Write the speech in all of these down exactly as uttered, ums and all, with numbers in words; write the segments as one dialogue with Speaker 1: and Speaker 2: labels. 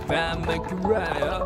Speaker 1: bad, make it right.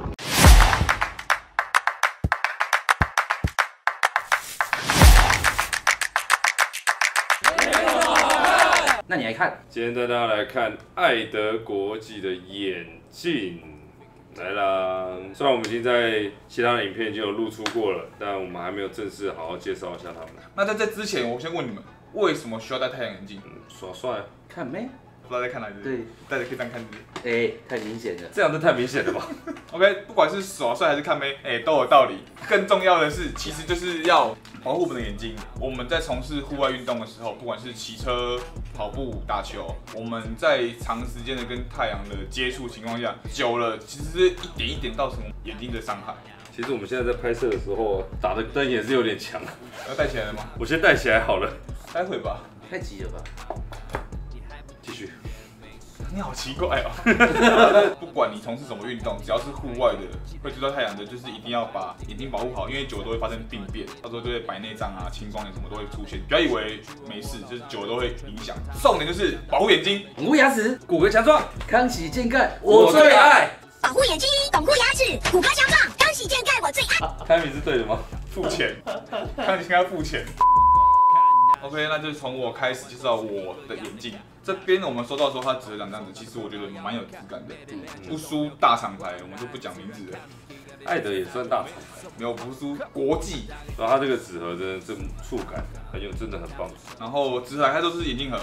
Speaker 2: 那你来看，
Speaker 3: 今天带大家来看爱德国际的眼镜。来啦！虽然我们已经在其他的影片已经有露出过了，但我们还没有正式好好介绍一下他们。
Speaker 4: 那在这之前，我先问你们，为什么需要戴太阳眼镜？
Speaker 3: 嗯，耍帅啊！
Speaker 2: 看没？
Speaker 4: 不知道在看哪里？对，戴着可以这样看自己。
Speaker 2: 哎、欸，太明显了，
Speaker 3: 这样就太明显了吧
Speaker 4: ？OK， 不管是耍帅还是看妹，哎、欸，都有道理。更重要的是，其实就是要保护我们的眼睛。我们在从事户外运动的时候，不管是骑车、跑步、打球，我们在长时间的跟太阳的接触情况下，久了，其实是一点一点造成眼睛的伤害。
Speaker 3: 其实我们现在在拍摄的时候，打的灯也是有点强。
Speaker 4: 要戴起来了吗？
Speaker 3: 我先戴起来好了。
Speaker 4: 待会吧。
Speaker 2: 太急了吧？
Speaker 3: 继续。
Speaker 4: 你好奇怪哦！不管你从事什么运动，只要是户外的，会接到太阳的，就是一定要把眼睛保护好，因为久了都会发生病变，到时候就会白内障啊、青光眼什么都会出现。不要以为没事，就是久了都会影响。重点就是保护眼睛，
Speaker 2: 巩固牙齿，
Speaker 3: 骨骼强壮，
Speaker 2: 康熙健钙，我最爱。
Speaker 5: 保护眼睛，巩固牙齿，骨骼强壮，康熙健钙我最爱。
Speaker 3: 开名是对的吗？
Speaker 4: 付钱，康熙应该付钱。OK， 那就从我开始介绍我的眼镜。这边我们收到说它折长这样子，其实我觉得蛮有质感的，不输大厂牌，我们就不讲名字了。
Speaker 3: 爱德也算大厂牌，
Speaker 4: 没有不输国际。
Speaker 3: 然后它这个纸盒真的这触感很有，真的很棒。
Speaker 4: 然后纸打开都是眼镜盒，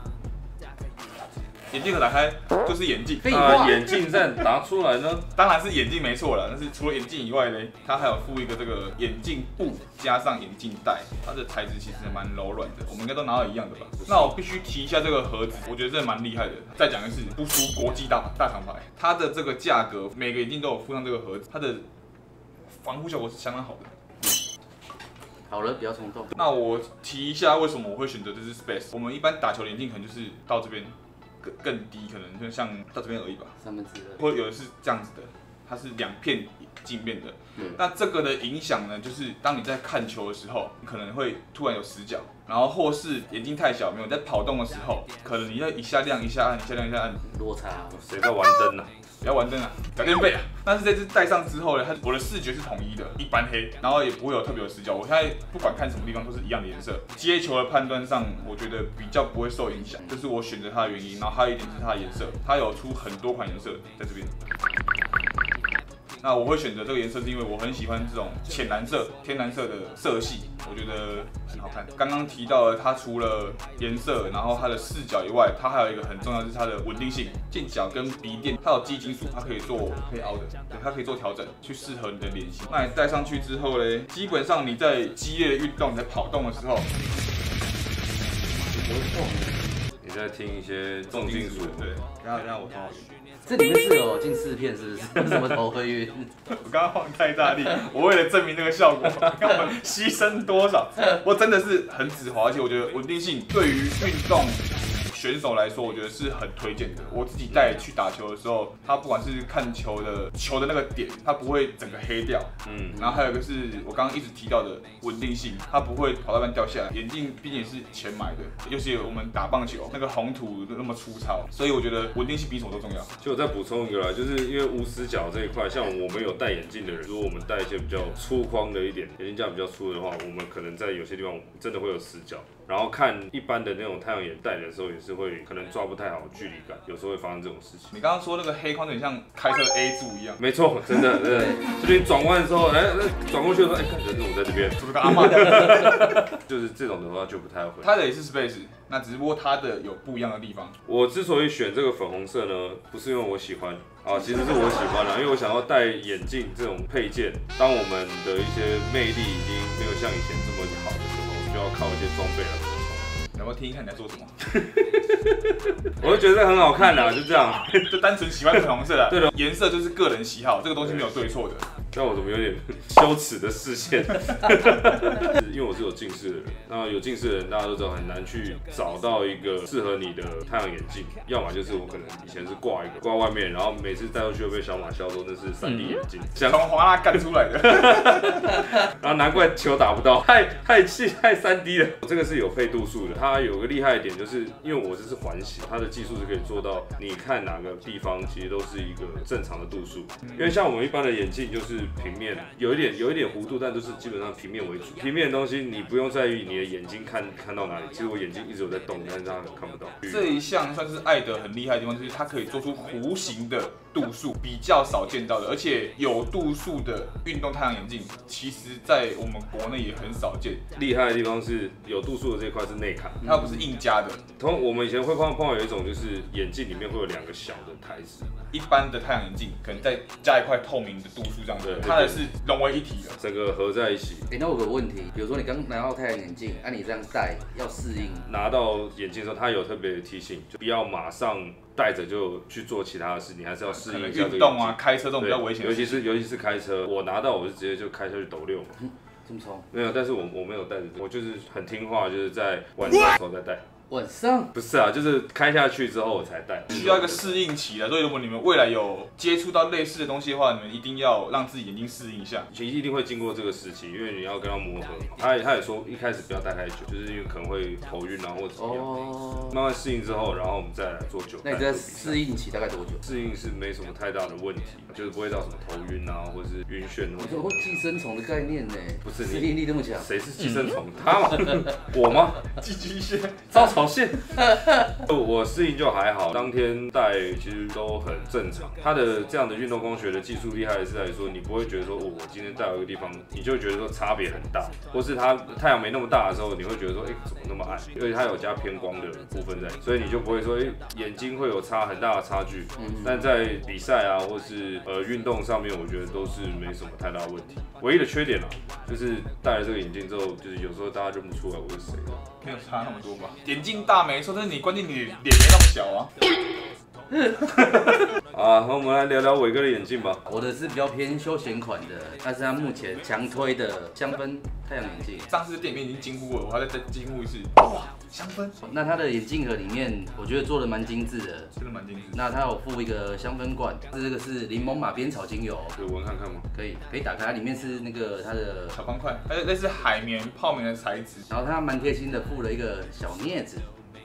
Speaker 4: 眼镜盒打开就是眼镜。
Speaker 3: 那眼镜再拿出来呢？
Speaker 4: 当然是眼镜没错了，但是除了眼镜以外呢，它还有附一个这个眼镜布加上眼镜带，它的材质其实蛮柔软的，我们应该都拿到一样的吧？那我必须提一下这个盒子，我觉得真的蛮厉害的。再讲一次，不输国际大大厂牌，它的这个价格，每个眼镜都有附上这个盒子，它的防护效果是相当好的。
Speaker 2: 好了，不要冲动。
Speaker 4: 那我提一下为什么我会选择这支 Space。我们一般打球的眼镜可能就是到这边更更低，可能就像到这边而已吧，
Speaker 2: 三分之二，
Speaker 4: 或者有的是这样子的，它是两片镜面的。嗯、那这个的影响呢，就是当你在看球的时候，你可能会突然有死角，然后或是眼睛太小，没有在跑动的时候，可能你要一下亮一下暗，一下亮一下暗，
Speaker 2: 落差。
Speaker 3: 谁在玩灯呢、啊？
Speaker 4: 不要玩灯啊，改天背啊。但是这支戴上之后呢，它我的视觉是统一的，一般黑，然后也不会有特别有死角。我现在不管看什么地方都是一样的颜色。接球的判断上，我觉得比较不会受影响，这是我选择它的原因。然后还有一点是它的颜色，它有出很多款颜色在这边。那我会选择这个颜色，是因为我很喜欢这种浅蓝色、天蓝色的色系，我觉得很好看。刚刚提到了它除了颜色，然后它的视角以外，它还有一个很重要的是它的稳定性。镜脚跟鼻垫，它有基金属，它可以做可以凹的，对，它可以做调整，去适合你的脸型。那你戴上去之后呢，基本上你在激烈的运动、你在跑动的时候，
Speaker 3: 你在听一些重金属，
Speaker 4: 对，然后让我头好晕。
Speaker 2: 这里面是有近视片，是不是？为什么头会晕？
Speaker 4: 我刚刚晃太大力，我为了证明这个效果，看我们牺牲多少。我真的是很直滑，而且我觉得稳定性对于运动选手来说，我觉得是很推荐的。我自己带去打球的时候，它不管是看球的球的那个点，它不会整个黑掉。嗯，然后还有一个是我刚刚一直提到的稳定性，它不会跑到半掉下来。眼镜毕竟也是钱买的，尤其我们打棒球，那个红土那么粗糙，所以我觉得稳定性比什么都重要。
Speaker 3: 就我再补充一个啦，就是因为无死角这一块，像我们有戴眼镜的人，如果我们戴一些比较粗框的一点，眼镜架比较粗的话，我们可能在有些地方真的会有死角。然后看一般的那种太阳眼戴的时候，也是会可能抓不太好距离感，有时候会发生这种事情。
Speaker 4: 你刚刚说那个黑框有点像开车的 A 柱一样，
Speaker 3: 没错，真的，真的，就是你转弯的时候，哎，转过去的时候，哎，看人怎么在这边？
Speaker 4: 是不是跟阿妈的？
Speaker 3: 就是这种的话就不太会。
Speaker 4: 它的也是 Space， 那只不过它的有不一样的地方。
Speaker 3: 我之所以选这个粉红色呢，不是因为我喜欢啊，其实是我喜欢啦，因为我想要戴眼镜这种配件，当我们的一些魅力已经没有像以前这么好的时候，就要靠一些装备来补充。
Speaker 4: 有没有听一看你在说什么？
Speaker 3: 我就觉得很好看啦，就这样，
Speaker 4: 就单纯喜欢粉红色的。对的，颜色就是个人喜好，这个东西没有对错的。
Speaker 3: 但我怎么有点羞耻的视线？因为我是有近视的人，那有近视的人大家都知道很难去找到一个适合你的太阳眼镜，要么就是我可能以前是挂一个挂外面，然后每次戴出去会被小马笑说那是 三 D 眼镜，
Speaker 4: 从华纳干出来的，
Speaker 3: 然后难怪球打不到，太太细太 三 D 了。这个是有配度数的，它有个厉害的点就是，因为我这是环形，它的技术是可以做到，你看哪个地方其实都是一个正常的度数。因为像我们一般的眼镜就是平面，有一点有一点弧度，但都是基本上平面为主。平面的东西你不用在意你的眼睛看看到哪里，其实我眼睛一直有在动，但是它看不到。
Speaker 4: 这一项算是爱德很厉害的地方，就是它可以做出弧形的度数，比较少见到的，而且有度数的运动太阳眼镜，其实在我们国内也很少见。
Speaker 3: 厉害的地方是有度数的这一块是内砍，
Speaker 4: 它不是硬加的。
Speaker 3: 通我们以前会碰碰到有一种就是眼镜里面会有两个小的台子，
Speaker 4: 一般的太阳眼镜可能再加一块透明的度数这样子，它的是融为一体的，
Speaker 3: 整个合在一起。
Speaker 2: 哎、欸，那我有个问题，比如说你刚拿到太阳眼镜，啊，你这样戴要适应。
Speaker 3: 拿到眼镜的时候，它有特别的提醒，就不要马上戴着就去做其他的事，你还是要适应一下这个
Speaker 4: 运动啊、开车这种比较危险的
Speaker 3: 尤其是尤其是开车，我拿到我是直接就开下去抖六嘛。
Speaker 2: 这么冲？
Speaker 3: 没有，但是我我没有戴着，我就是很听话，就是在晚上的时候再戴。
Speaker 2: 晚上
Speaker 3: 不是啊，就是开下去之后我才戴，
Speaker 4: 需要一个适应期的。所以如果你们未来有接触到类似的东西的话，你们一定要让自己眼睛适应一下。
Speaker 3: 其实一定会经过这个时期，因为你要跟他磨合。他也他也说一开始不要戴太久，就是因为可能会头晕啊或者怎么样。哦。慢慢适应之后，然后我们再来做久。
Speaker 2: 那你在适应期大概多久？
Speaker 3: 适应是没什么太大的问题，就是不会到什么头晕啊，或者是晕眩。
Speaker 2: 你说寄生虫的概念呢？
Speaker 3: 不是，
Speaker 2: 适应力那么强。
Speaker 3: 谁是寄生虫？他吗？我吗？
Speaker 4: 寄居蟹、
Speaker 3: 招潮蟹。我适应就还好，当天戴其实都很正常。它的这样的运动光学的技术厉害的是在于说，你不会觉得说，哦，我今天戴到一个地方，你就会觉得说差别很大，或是它太阳没那么大的时候，你会觉得说，哎、欸，怎么那么暗？因为它有加偏光的部分在，所以你就不会说，哎、欸，眼睛会有差很大的差距。但在比赛啊，或是呃运动上面，我觉得都是没什么太大问题。唯一的缺点啊，就是戴了这个眼镜之后，就是有时候大家认不出来我是谁了。
Speaker 4: 没有差那么多吧？眼镜大没错，但是你关键你脸没那么小啊。
Speaker 3: 啊，那我们来聊聊伟哥的眼镜吧。
Speaker 2: 我的是比较偏休闲款的，但是它目前强推的香氛太阳眼镜。
Speaker 4: 上次店里面已经惊呼了，我还在再惊呼一次。哇，香氛！
Speaker 2: 那它的眼镜盒里面，我觉得做的蛮精致的，
Speaker 4: 真的蛮精致。
Speaker 2: 那它有附一个香氛罐，这个是柠檬马鞭草精油，
Speaker 3: 可以闻看看吗？
Speaker 2: 可以，可以打开，它里面是那个它的
Speaker 4: 小方块，它类似海绵、泡棉的材质。
Speaker 2: 然后它蛮贴心的附了一个小镊子。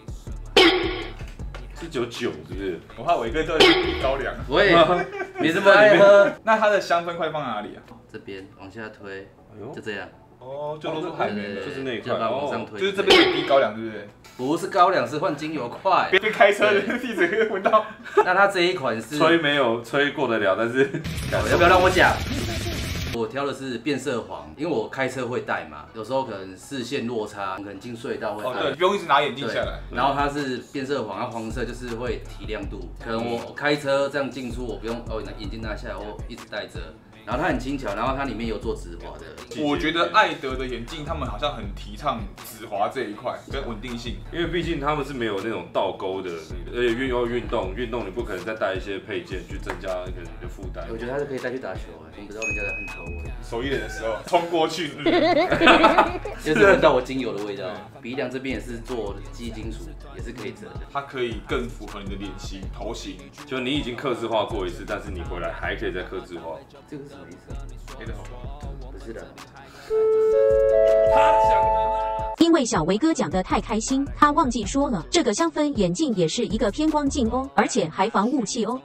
Speaker 3: 是九九是不是？
Speaker 4: 我怕伟哥都是比高粱。
Speaker 2: 我也没这么爱喝。
Speaker 4: 那它的香氛块放哪里啊？
Speaker 2: 这边往下推，就这样。
Speaker 4: 哦，就露出海绵的，
Speaker 3: 就是那一块，
Speaker 2: 往上推，
Speaker 4: 就是这边有滴高粱，对不对？
Speaker 2: 不是高粱，是换精油块。
Speaker 4: 边开车的地址可以闻到。
Speaker 2: 那它这一款是
Speaker 3: 吹没有吹过得了，但是
Speaker 2: 要不要让我讲？我挑的是变色黄，因为我开车会戴嘛，有时候可能视线落差，可能进隧道会暗。
Speaker 4: 哦，对，不用一直拿眼镜下来。
Speaker 2: 然后它是变色黄，它黄色就是会提亮度。可能我开车这样进出，我不用哦眼镜拿下来，我一直戴着。然后它很轻巧，然后它里面有做止滑的。
Speaker 4: 我觉得爱德的眼镜，他们好像很提倡止滑这一块跟稳定性，
Speaker 3: 因为毕竟他们是没有那种倒钩的，而且运要运动，运动你不可能再带一些配件去增加可能你的负担。
Speaker 2: 我觉得它是可以带去打球哎，我不知道人家在很抽我。
Speaker 4: 手一点的时候冲过去，
Speaker 2: 就是闻到我精油的味道。鼻梁这边也是做基金属，也是可以折的。
Speaker 4: 它可以更符合你的脸型、头型。
Speaker 3: 就你已经客制化过一次，但是你回来还可以再客制化。
Speaker 2: 这个是什么意思？
Speaker 4: 黑的好，
Speaker 2: 不是的。
Speaker 3: 他讲的。
Speaker 1: 因为小维哥讲得太开心，他忘记说了，这个香氛眼镜也是一个偏光镜哦，而且还防雾气哦。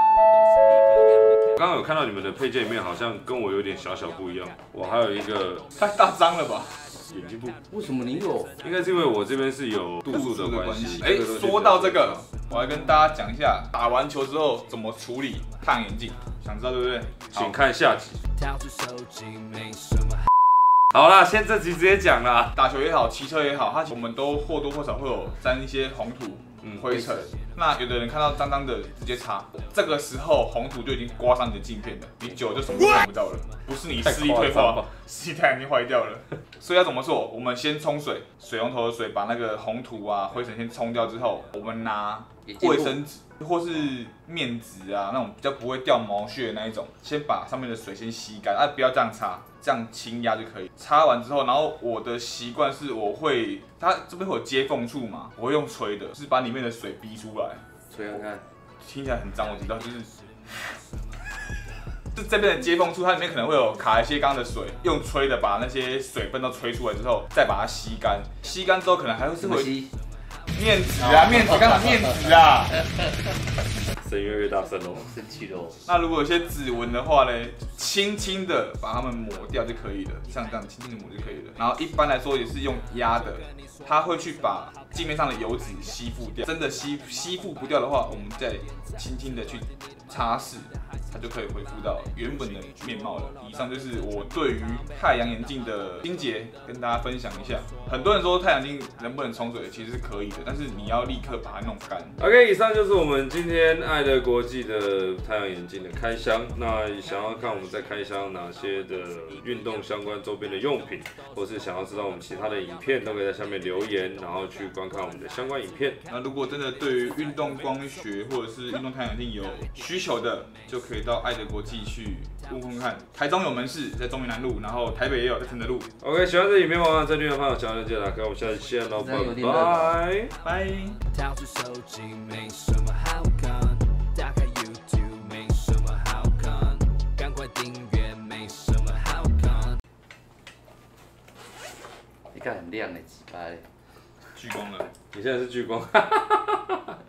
Speaker 3: 刚刚有看到你们的配件里面好像跟我有点小小不一样，我还有一个
Speaker 4: 太大张了吧？
Speaker 3: 眼镜布。
Speaker 2: 为什么你有？
Speaker 3: 应该是因为我这边是有度数的关系。
Speaker 4: 哎，说到这个，我来跟大家讲一下打完球之后怎么处理太阳眼镜，想知道对不对？
Speaker 3: 请看下集。好啦，先这集直接讲啦。
Speaker 4: 打球也好，骑车也好，它我们都或多或少会有沾一些红土
Speaker 3: 嗯
Speaker 4: 灰尘。那有的人看到脏脏的直接擦，这个时候红土就已经刮伤你的镜片了，你久了就什么都看不到了。不是你视力退化，是你太阳已经坏掉了。所以要怎么做？我们先冲水，水龙头的水把那个红土啊、灰尘先冲掉之后，我们拿卫生纸或是面纸啊，那种比较不会掉毛屑的那一种，先把上面的水先吸干，啊，不要这样擦，这样轻压就可以。擦完之后，然后我的习惯是我会，它这边会有接缝处嘛，我会用吹的，就是把里面的水逼出来。
Speaker 2: 吹看看，
Speaker 4: 听起来很脏，我知道，就是。就这边的接缝处，它里面可能会有卡一些缸的水，用吹的把那些水分都吹出来之后，再把它吸干。吸干之后，可能还会是会面纸啊，面纸，刚才面纸啊。
Speaker 3: 声越来越大声喽，
Speaker 2: 生气喽。
Speaker 4: 那如果有些指纹的话呢，轻轻的把它们抹掉就可以了，像这样轻轻的抹就可以了。然后一般来说也是用压的，它会去把镜面上的油脂吸附掉。真的吸吸附不掉的话，我们再轻轻的去擦拭，它就可以恢复到原本的面貌了。以上就是我对于太阳眼镜的清洁跟大家分享一下。很多人说太阳镜能不能冲水，其实是可以的，但是你要立刻把它弄干。
Speaker 3: OK， 以上就是我们今天爱的国际的太阳眼镜的开箱。那想要看我们在开箱哪些的运动相关周边的用品，或是想要知道我们其他的影片，都可以在下面留言，然后去观看我们的相关影片。
Speaker 4: 那如果真的对于运动光学或者是运动太阳镜有需求的，就可以到爱的国际去问问看。台中有门市，在中民南路，然后台北也有，在承德路。
Speaker 3: OK， 喜欢这影片吗？在订阅方小链接打开，我们下期见喽，拜拜。
Speaker 4: 拜。
Speaker 6: 掏出手机没什么好看，打开 YouTube 没什么好看，赶快订阅没什么好看。
Speaker 2: 你看很亮的，几巴嘞。
Speaker 4: 聚光了，
Speaker 3: 你现在是聚光。